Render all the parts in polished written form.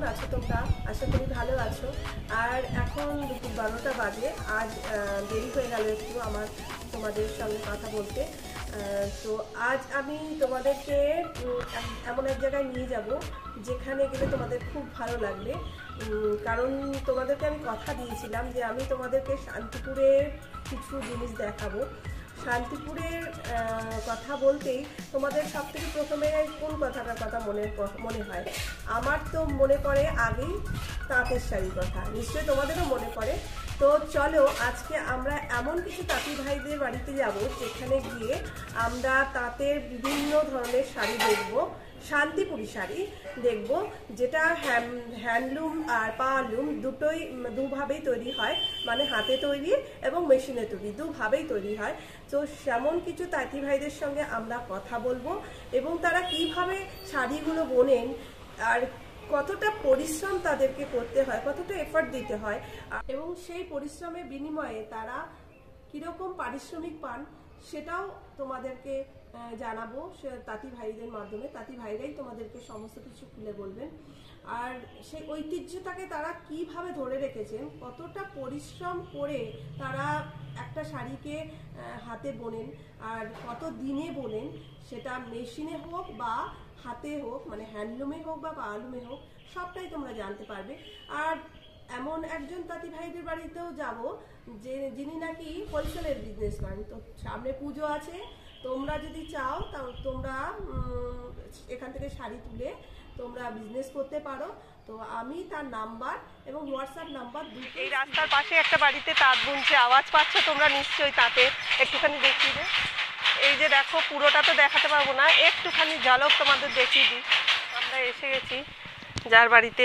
কেমন আছো তোমরা? আশা করি ভালো আছো। আর এখন দুপুর 12টা বাজে। আজ দেরি হয়ে গেল একটু আমার তোমাদের সঙ্গে কথা বলতে। তো আজ আমি তোমাদেরকে এমন এক জায়গায় নিয়ে যাব যেখানে গেলে তোমাদের খুব ভালো লাগবে। কারণ তোমাদেরকে আমি কথা দিয়েছিলাম যে আমি তোমাদেরকে শান্তিপুরের কিছু জিনিস দেখাবো। শান্তিপুরের কথা বলতেই তোমাদের সব থেকে প্রথমে কোন কথাটার কথা মনে হয়? আমার তো মনে পড়ে আগেই তাঁতের শাড়ির কথা, নিশ্চয়ই তোমাদেরও মনে পড়ে। তো চলো আজকে আমরা এমন কিছু তাঁতি ভাইদের বাড়িতে যাব যেখানে গিয়ে আমরা তাঁতের বিভিন্ন ধরনের শাড়ি দেখব, শান্তিপুরি শাড়ি দেখব, যেটা হ্যান্ডলুম আর পাওয়ারলুম দুভাবেই তৈরি হয়, মানে হাতে তৈরি এবং মেশিনে তৈরি দুভাবেই তৈরি হয়। তো সেমন কিছু তাঁতি ভাইদের সঙ্গে আমরা কথা বলবো এবং তারা কিভাবে শাড়িগুলো বোনেন আর কতটা পরিশ্রম তাদেরকে করতে হয়, কতটা এফর্ট দিতে হয়, এবং সেই পরিশ্রমের বিনিময়ে তারা কীরকম পারিশ্রমিক পান সেটাও তোমাদেরকে জানাবো তাঁতি ভাইদের মাধ্যমে। তাঁতি ভাইরাই তোমাদেরকে সমস্ত কিছু খুলে বলবেন। আর সেই ঐতিহ্যটাকে তারা কিভাবে ধরে রেখেছেন, কতটা পরিশ্রম করে তারা একটা শাড়িকে হাতে বোনেন আর কত দিনে বোনেন, সেটা মেশিনে হোক বা হাতে হোক, মানে হ্যান্ডলুমে হোক বা পাওয়ারলুমে হোক, সবটাই তোমরা জানতে পারবে। আর এমন একজন তাঁতি ভাইদের বাড়িতেও যাব যিনি নাকি হোলসেলের বিজনেস করেন। তো সামনে পুজো আছে, তোমরা যদি চাও তাও তোমরা এখান থেকে শাড়ি তুলে তোমরা বিজনেস করতে পারো। তো আমি তার নাম্বার এবং হোয়াটসঅ্যাপ নাম্বার দুটো। এই রাস্তার পাশে একটা বাড়িতে তাঁত বুনছে, আওয়াজ পাচ্ছ তোমরা নিশ্চয়ই। তাঁতে একটুখানি দেখিয়ে দে। এই যে দেখো, পুরোটা তো দেখাতে পারবো না, একটুখানি ঝলক তোমাদের দেখিয়ে দিই। আমরা এসে গেছি যার বাড়িতে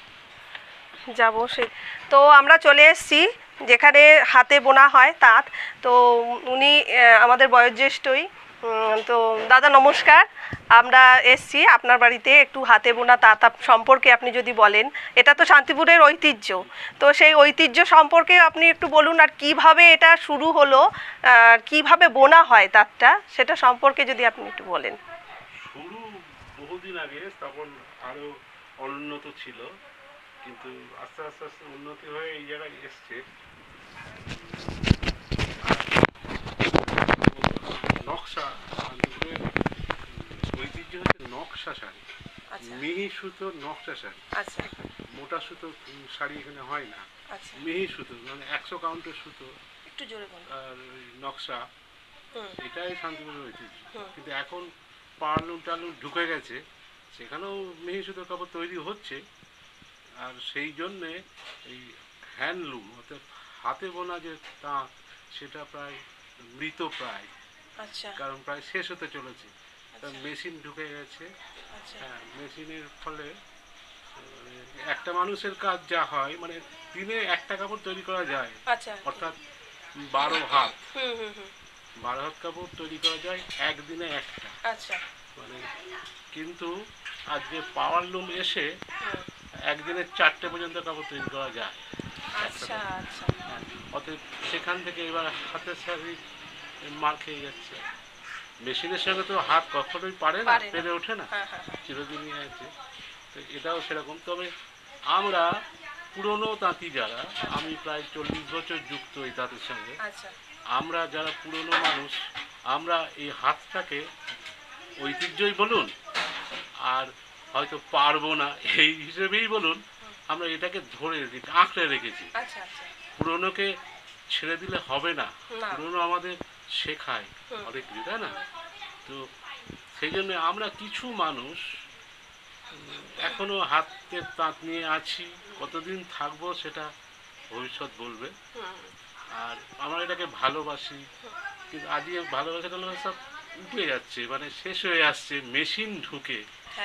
যাব সে। তো আমরা চলে এসেছি যেখানে হাতে বোনা হয় তাঁত। তো উনি আমাদের বয়োজ্যেষ্ঠই। তো দাদা নমস্কার, আমরা এসছি আপনার বাড়িতে একটু হাতে বোনা তাঁত সম্পর্কে আপনি যদি বলেন। এটা তো শান্তিপুরের ঐতিহ্য, তো সেই ঐতিহ্য সম্পর্কে আপনি একটু বলুন। আর কিভাবে এটা শুরু হলো, কিভাবে বোনা হয় তাঁতটা, সেটা সম্পর্কে যদি আপনি একটু বলেন। শুরু বহুদিন আগে, তখন আরো অনুন্নত ছিল, কিন্তু আস্তে আস্তে আস্তে উন্নতি হয়ে এই জায়গায় এসছে। নকশা, শান্তিপুরের ঐতিহ্য হচ্ছে নকশা শাড়ি, মিহি সুতো নকশা শাড়ি। আচ্ছা, মোটা সুতো শাড়ি এখানে হয় না। আচ্ছা, মিহি সুতো মানে 100 কাউন্টের সুতো, একটু জোরে বলুন। আর নকশা, এটাই শান্তিপুরের ঐতিহ্য। কিন্তু এখন পার্লুম টার্লুম ঢুকে গেছে, সেখানেও মিহি সুতোর কাপড় তৈরি হচ্ছে। আর সেই জন্যে এই হ্যান্ডলুম অর্থাৎ হাতে বোনা যে তাঁত, সেটা প্রায় মৃত প্রায়। আচ্ছা, কারণ প্রায় শেষ হতে চলেছে, কারণ মেশিন ঢুকে গেছে। হ্যাঁ, মেশিনের ফলে একটা মানুষের কাজ যা হয়, মানে দিনে একটা কাপড় তৈরি করা যায়, অর্থাৎ 12 হাত 12 হাত কাপড় তৈরি করা যায় একদিনে একটা। মানে কিন্তু আজকে পাওয়ারলুম এসে একদিনে 4টে পর্যন্ত কাপড় তৈরি করা যায়। অতএব সেখান থেকে এবার হাতের শাড়ি মার খেয়ে যাচ্ছে। মেশিনের সঙ্গে তো হাত কখনোই পারে না, পেরে ওঠে না, চিরদিনই আছে। তো এটাও সেরকম। তবে আমরা পুরনো তাঁতি যারা, আমি প্রায় 40 বছর যুক্ত এই তাঁতের সঙ্গে, আমরা যারা পুরনো মানুষ, আমরা এই হাতটাকে ঐতিহ্যই বলুন আর হয়তো পারবো না এই হিসেবেই বলুন, আমরা এটাকে ধরে রেখেছি, আঁকড়ে রেখেছি। পুরনোকে ছেড়ে দিলে হবে না, পুরনো আমাদের শেখায় অনেক কিছু, তাই না? তো সেই জন্য আমরা কিছু মানুষ এখনো হাতের তাঁত নিয়ে আছি। কতদিন থাকবো সেটা ভবিষ্যৎ বলবে। আর আমরা এটাকে ভালোবাসি, কিন্তু আজকে ভালোবাসাটা সব উঠে যাচ্ছে, মানে শেষ হয়ে আসছে। মেশিন ঢুকে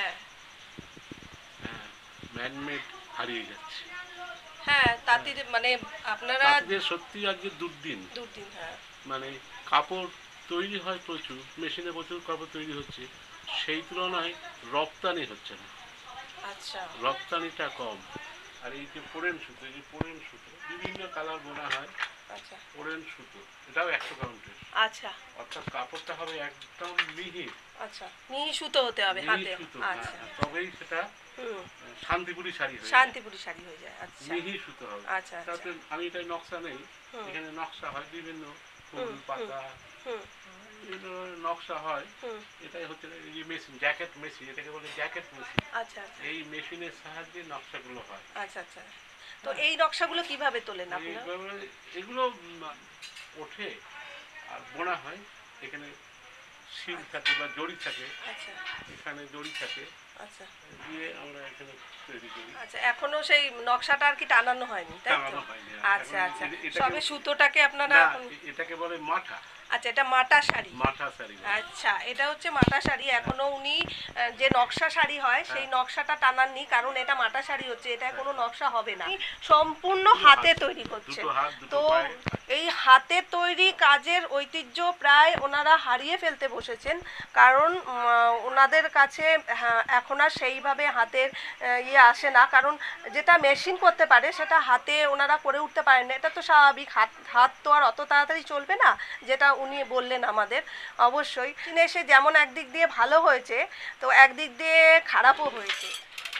ম্যানমেড হারিয়ে যাচ্ছে। হ্যাঁ, তাঁতির মানে আপনারা সত্যি আজকে দুর্দিন। মানে কাপড় তৈরি হয় প্রচুর, মেশিনে প্রচুর কাপড় তৈরি হচ্ছে, সেই তুলনায় রপ্তানি হচ্ছে না। রপ্তানিটা কম। আর এই যে পোড়েন সুতো, এই যে পোড়েন সুতো বিভিন্ন কালার বোনা হয়, পোড়েন সুতো, এটাও 100 কাউন্টের। অর্থাৎ কাপড়টা হবে একদম মিহি, মিহি সুতো হতে হবে হাতে, তবেই সেটা শান্তিপুরি শাড়ি হয়ে যায়। শান্তিপুরি শাড়ি হয়ে যায়। আচ্ছা মিহি সুতো হবে। আচ্ছা আচ্ছা। তাতে আমি এটাই নকশা নেই, এখানে নকশা হয় বিভিন্ন ফুল পাতা, বিভিন্ন ধরনের নকশা হয়। এটাই হচ্ছে এই মেশিন, জ্যাকেট মেশিন, এটাকে বলে জ্যাকেট মেশিন। আচ্ছা আচ্ছা। এই মেশিনের সাহায্যে নকশাগুলো হয়। আচ্ছা আচ্ছা। তো এই নকশাগুলো কিভাবে তোলেন আপনারা? এগুলো ওঠে আর বোনা হয়। এখানে শিল থাকে বা জড়ি থাকে। আচ্ছা। এখানে জড়ি থাকে। আচ্ছা। দিয়ে আমরা এখানে তৈরি করি। আচ্ছা, এখনো সেই নকশাটা আর কি টানানো হয়নি, তাই তো? টানানো হয়নি। আচ্ছা আচ্ছা। সবে সুতোটাকে আপনারা এখন এটাকে বলে মাঠা। আচ্ছা, এটা মাটা শাড়ি। মাঠা শাড়ি। আচ্ছা, এটা হচ্ছে মাটা শাড়ি। এখনো উনি যে নকশা শাড়ি হয় সেই নকশাটা টানাননি, কারণ এটা মাটা শাড়ি হচ্ছে, এটা কোনো নকশা হবে না, সম্পূর্ণ হাতে তৈরি করছে। তো এই হাতে তৈরি কাজের ঐতিহ্য প্রায় ওনারা হারিয়ে ফেলতে বসেছেন, কারণ ওনাদের কাছে এখন আর সেইভাবে হাতের ইয়ে আসে না, কারণ যেটা মেশিন করতে পারে সেটা হাতে ওনারা করে উঠতে পারেন না। এটা তো স্বাভাবিক, হাত তো আর অত তাড়াতাড়ি চলবে না, যেটা উনি বললেন আমাদের। অবশ্যই এসে যেমন একদিক দিয়ে ভালো হয়েছে, তো একদিক দিয়ে খারাপও হয়েছে।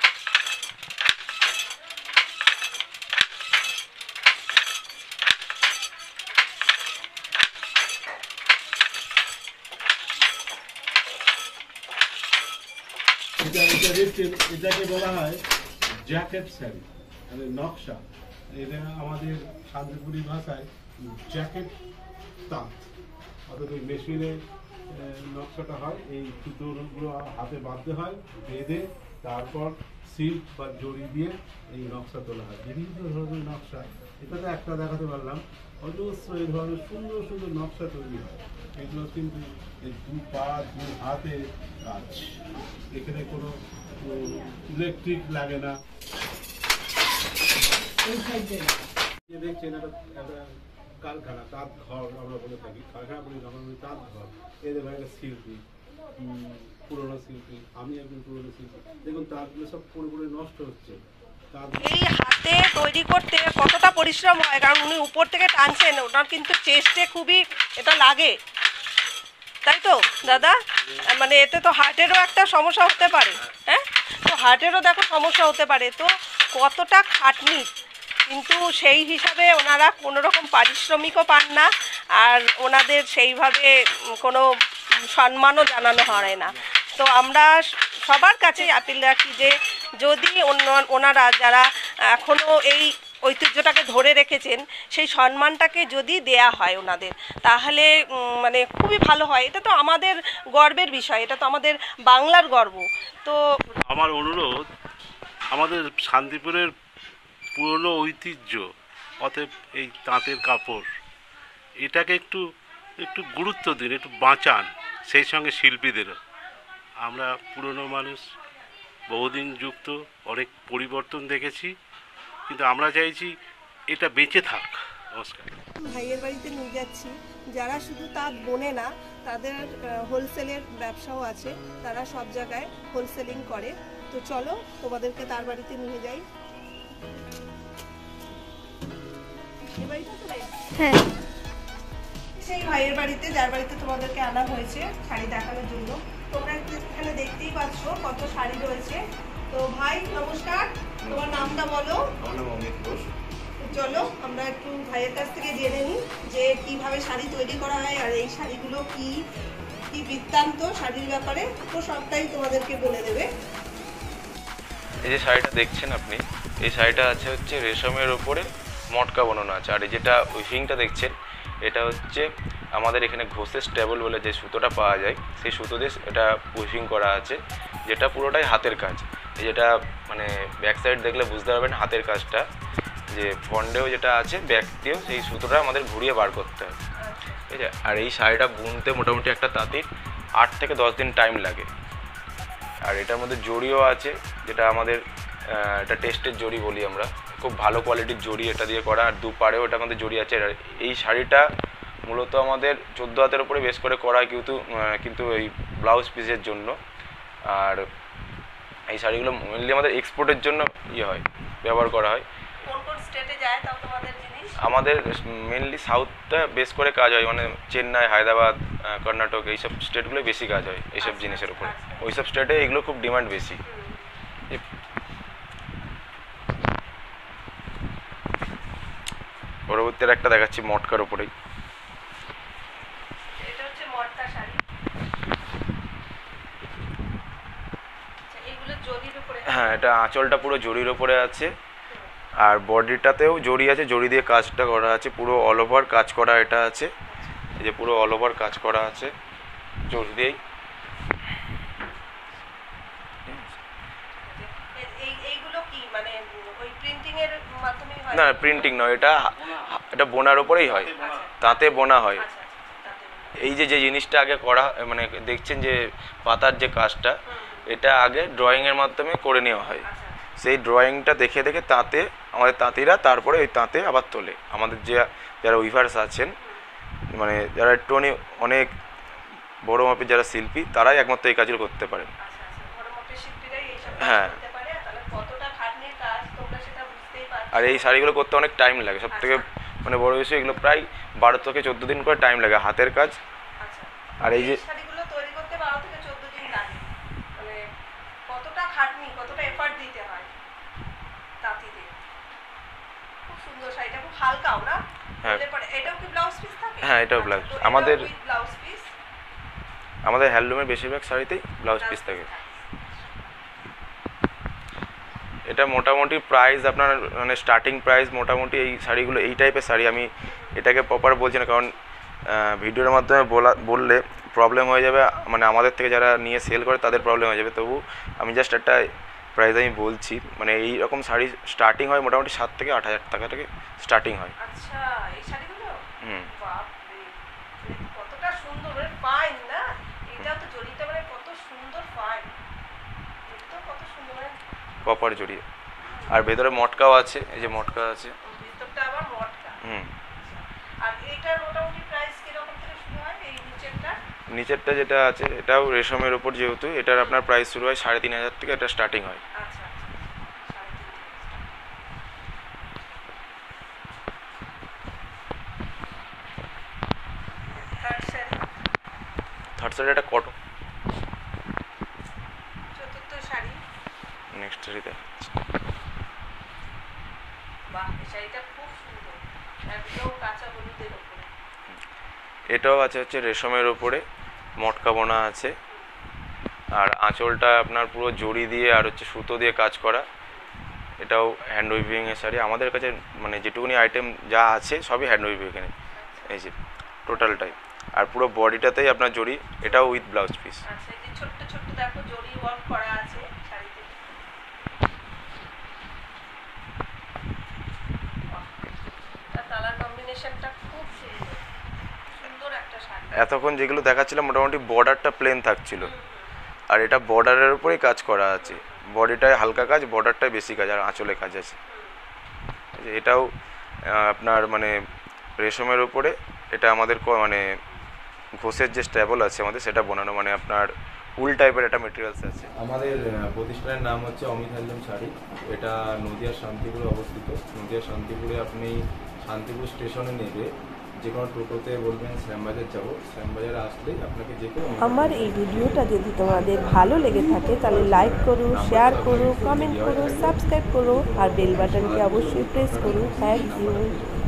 এটাকে বলা হয় জ্যাকেট শাড়ি, মানে নকশা। এটা আমাদের শান্তিপুরি ভাষায় জ্যাকেট তাঁত। অর্থাৎ ওই মেশিনে নকশাটা হয়, এই সুতোগুলো হাতে বাঁধতে হয়, বেঁধে তারপর সিল্ক বা জড়ি দিয়ে এই নকশা তোলা হয়। বিভিন্ন ধরনের নকশা, এটাতে একটা দেখাতে পারলাম, অজস্র এই ধরনের সুন্দর সুন্দর নকশা তৈরি হয়। এগুলো কিন্তু এই দু পা দু হাতে কাজ, এখানে কোনো ইলেকট্রিক লাগে না। দেখছেন একটা কারখানা, তাঁত ঘর আমরা বলে থাকি, কারখানা বলি আমরা বলি তাঁত ঘর। এদের ভাই একটা শিল্পী, পুরোনো শিল্পী, আমি একজন পুরোনো শিল্পী। দেখুন তাঁতগুলো সব পুরোপুরি নষ্ট হচ্ছে। এই হাতে তৈরি করতে কতটা পরিশ্রম হয়, কারণ উনি উপর থেকে টানছেন, ওনার কিন্তু চেস্টে খুবই এটা লাগে, তাই তো দাদা? মানে এতে তো হার্টেরও একটা সমস্যা হতে পারে। হ্যাঁ, তো হার্টেরও দেখো সমস্যা হতে পারে। তো কতটা খাটনি, কিন্তু সেই হিসাবে ওনারা কোনো রকম পারিশ্রমিকও পান না, আর ওনাদের সেইভাবে কোনো সম্মানও জানানো হয় না। তো আমরা সবার কাছে আপিল রাখি যে যদি ওনারা যারা এখনও এই ঐতিহ্যটাকে ধরে রেখেছেন, সেই সম্মানটাকে যদি দেয়া হয় ওনাদের, তাহলে মানে খুবই ভালো হয়। এটা তো আমাদের গর্বের বিষয়, এটা তো আমাদের বাংলার গর্ব। তো আমার অনুরোধ, আমাদের শান্তিপুরের পুরনো ঐতিহ্য, অতএব এই তাঁতের কাপড়, এটাকে একটু একটু গুরুত্ব দিন, একটু বাঁচান, সেই সঙ্গে শিল্পীদেরও। আমরা পুরনো মানুষ, বহুদিন যুক্ত, অনেক পরিবর্তন দেখেছি, কিন্তু আমরা চাইছি এটা বেঁচে থাক। নমস্কার। ভাইয়ের বাড়িতে নিয়ে যাচ্ছি, যারা শুধু তাঁত বোনে না, তাদের হোলসেলের ব্যবসাও আছে, তারা সব জায়গায় হোলসেলিং করে। তো চলো তোমাদেরকে তার বাড়িতে নিয়ে যাই। হ্যাঁ, সেই ভাইয়ের বাড়িতে, যার বাড়িতে তোমাদেরকে আনা হয়েছে শাড়ি দেখানোর জন্য। তোমরা এখানে দেখতেই পাচ্ছ কত শাড়ি রয়েছে। তো ভাই নমস্কার, তোমার নামটা বলো। চলো আমরা একটু ভাইয়ের কাছ থেকে জেনে নিই যে কিভাবে শাড়ি তৈরি করা হয়, আর এই শাড়িগুলো কি কি বৃত্তান্ত শাড়ির ব্যাপারে, তো সবটাই তোমাদেরকে বলে দেবে। এই যে শাড়িটা দেখছেন আপনি, এই শাড়িটা হচ্ছে রেশমের ওপরে মটকা বানানো আছে। আর এই যেটা উইভিংটা দেখছেন, এটা হচ্ছে আমাদের এখানে ঘোষের স্টেবল বলে যে সুতোটা পাওয়া যায়, সেই সুতো দিয়ে এটা উইভিং করা আছে, যেটা পুরোটাই হাতের কাজ। এই যেটা মানে ব্যাক সাইড দেখলে বুঝতে পারবেন হাতের কাজটা, যে ফ্রন্টেও যেটা আছে ব্যাক দিয়েও সেই সুতোটা আমাদের ঘুরিয়ে বার করতে হয়, ঠিক আছে। আর এই শাড়িটা বুনতে মোটামুটি একটা তাঁতির 8 থেকে 10 দিন টাইম লাগে। আর এটার মধ্যে জড়িও আছে, যেটা আমাদের এটা টেস্টের জড়ি বলি আমরা, খুব ভালো কোয়ালিটির জড়ি এটা দিয়ে করা। আর দুপাড়েও এটা আমাদের জড়ি আছে। আর এই শাড়িটা মূলত আমাদের 14 হাতের উপরে বেশ করে করা হয়, কিন্তু এই ব্লাউজ পিসের জন্য। আর এই শাড়িগুলো মেনলি আমাদের এক্সপোর্টের জন্য হয়, ব্যবহার করা হয়। কোন কোন স্টেটে যায় তাও তোমাদের জিনিস? আমাদের মেনলি সাউথটা বেশ করে কাজ হয়, মানে চেন্নাই, হায়দ্রাবাদ, কর্ণাটক, এইসব স্টেটগুলোই বেশি কাজ হয় এইসব জিনিসের উপরে। ওইসব স্টেটে এগুলো খুব ডিমান্ড বেশি। পরবর্তী আর একটা দেখাচ্ছি মটকার উপরেই। এটা হচ্ছে মটকা শাড়ি। আচ্ছা, এগুলো জরির উপরে? হ্যাঁ, এটা আঁচলটা পুরো জরির উপরে আছে, আর বডিটাতেও জরি আছে, জরি দিয়ে কাজটা করা আছে, পুরো অল ওভার কাজ করা এটা আছে। এই যে পুরো অল ওভার কাজ করা আছে জরি দিয়েই। এইগুলো কি মানে ওই প্রিন্টিং এর মাধ্যমে হয়? না, প্রিন্টিং নয়, এটা বোনার উপরেই হয়, তাতে বোনা হয়। আচ্ছা আচ্ছা, তাতে এই যে যে জিনিসটা আগে করা মানে দেখছেন যে পাতার যে কাজটা, এটা আগে ড্রয়িংয়ের মাধ্যমে করে নেওয়া হয়। আচ্ছা সেই ড্রয়িংটা দেখে দেখে তাঁতে আমাদের তাঁতিরা তারপরে ওই তাঁতে আবার তোলে। আমাদের যে যারা উইভার্স আছেন, মানে যারা একটু অনেক বড় মাপের যারা শিল্পী, তারাই একমাত্র এই কাজগুলো করতে পারেন। আচ্ছা আচ্ছা, বড় মাপের শিল্পীরাই এইসব কাজ হ্যাঁ। করতে পারে। তাহলে কতটা খাটনির কাজ তোমরা সেটা বুঝতেই পারছো। আর এই শাড়িগুলো করতে অনেক টাইম লাগে, সব থেকে মানে বড় বিষয় এগুলো প্রায় 12 থেকে 14 দিন করে টাইম লাগে, হাতের কাজ। আচ্ছা, আর এই যে শাড়িগুলো তৈরি করতে 12 থেকে 14 দিন লাগে, মানে কতটা খাটনি, কতটা এফর্ট দিতে হয় তাঁতিদের। খুব সুন্দর শাড়িটা, খুব হালকাও না? হ্যাঁ। বলে পরে এটাও কি ব্লাউজ পিস থাকে? হ্যাঁ, এটাও ব্লাউজ। তো আমাদের উইথ ব্লাউজ পিস। আমাদের হ্যান্ডলুমের বেশিরভাগ শাড়িতেই ব্লাউজ পিস থাকে। এটা মোটামুটি প্রাইস আপনার মানে স্টার্টিং প্রাইস মোটামুটি এই শাড়িগুলো, এই টাইপের শাড়ি, আমি এটাকে প্রপার বলছি না, কারণ ভিডিওর মাধ্যমে বললে প্রবলেম হয়ে যাবে, মানে আমাদের থেকে যারা নিয়ে সেল করে তাদের প্রবলেম হয়ে যাবে। তবু আমি জাস্ট একটা প্রাইস আমি বলছি, মানে এই রকম শাড়ি স্টার্টিং হয় মোটামুটি 7 থেকে 8 হাজার টাকা থেকে স্টার্টিং হয়। আচ্ছা, এই শাড়িগুলো? হুম। বাপরে, কতটা সুন্দর, মানে ফাইন না? এটাও তো জরিটা মানে কত সুন্দর ফাইন, এটা কত সুন্দর, মানে প্রপার জড়ি। আর ভেতরে মটকাও আছে, এই যে মটকা আছে। ভিতরটা আবার মটকা। হুম। আর এটার মোটামুটি প্রাইস কিরকম থেকে শুরু হয়? এই নিচেরটা? নিচেরটা যেটা আছে এটাও রেশমের ওপর, যেহেতু এটার আপনার প্রাইস শুরু হয় 3,500 থেকে এটা স্টার্টিং হয়। আচ্ছা আচ্ছা, 3,500। থার্ড শাড়ি, থার্ড সাইড এটা কটন। চতুর্থ শাড়ি। নেক্সট শাড়িতে বাহ, এই শাড়িটা খুব সুন্দর, একদম কাঁচা হলুদের উপরে। এটাও আছে হচ্ছে রেশমের ওপরে, মটকা বোনা আছে, আর আঁচলটা আপনার পুরো জড়ি দিয়ে আর হচ্ছে সুতো দিয়ে কাজ করা। এটাও হ্যান্ড উইভিংয়ের শাড়ি। আমাদের কাছে মানে যেটুকুনি আইটেম যা আছে সবই হ্যান্ড উইভিং এখানে, এই যে টোটালটাই। আর পুরো বডিটাতেই আপনার জড়ি, এটাও উইথ ব্লাউজ পিস। আচ্ছা, এই যে ছোট্ট ছোট্ট দেখো জরি ওয়ার্ক করা আছে শাড়িতে। তার কালার কম্বিনেশনটা খুব সুন্দর, সুন্দর একটা শাড়ি। এতক্ষণ যেগুলো দেখাচ্ছিলাম মোটামুটি বর্ডারটা প্লেন থাকছিল, আর এটা বর্ডারের উপরেই কাজ করা আছে। বডিটায় হালকা কাজ, বর্ডারটায় বেশি কাজ, আর আঁচলে কাজ আছে। এটাও আপনার মানে রেশমের উপরে, এটা আমাদের মানে ঘোষের যে স্ট্যাবল আছে আমাদের, সেটা বোনানো, মানে আপনার উল টাইপের একটা মেটেরিয়ালস আছে। আমাদের প্রতিষ্ঠানের নাম হচ্ছে অমিত হ্যান্ডলুম শাড়ি। এটা নদিয়ার শান্তিপুরে অবস্থিত। নদিয়ার শান্তিপুরে আপনি শান্তিপুর স্টেশনে নেবে, যে কোনো টোটোতে বলবেন শ্যামবাজার যাবো, শ্যামবাজারে আসলেই আপনাকে যে কোনো। আমার এই ভিডিওটা যদি তোমাদের ভালো লেগে থাকে তাহলে লাইক করো, শেয়ার করো, কমেন্ট করো, সাবস্ক্রাইব করো আর বেল বাটনকে অবশ্যই প্রেস করো। Thank you.